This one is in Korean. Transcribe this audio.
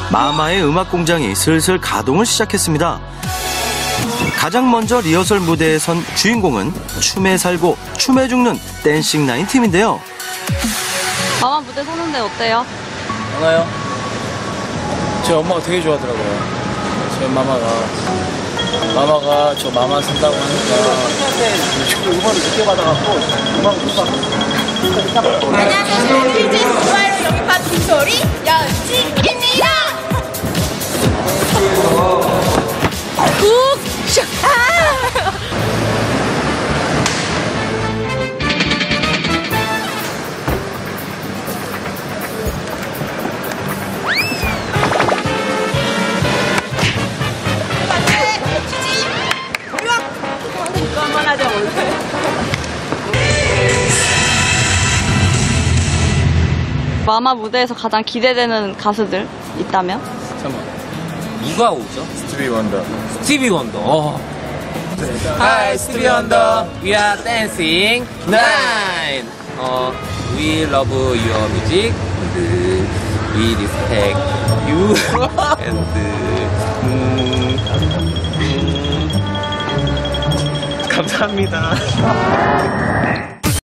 마마의 음악 공장이 슬슬 가동을 시작했습니다. 가장 먼저 리허설 무대에 선 주인공은 춤에 살고 춤에 죽는 댄싱 라인 팀인데요. 마마 무대 서는데 어때요? 알아요? 제 엄마가 되게 좋아하더라고요. 제 마마가 저 마마 쓴다고 하니까 지금 음악을 늦게 받아갖고 음악을 못 받고. 안녕하세요. 퀴즈 좋아요 영입한 빅소리 연지입니다. 마마 무대에서 가장 기대되는 가수들 있다면? 잠깐만. 누가 오죠? 스티비 원더. 스티비 원더. Hi, 스티비 원더. We are dancing nine. We love your music. We respect you. And 감사합니다.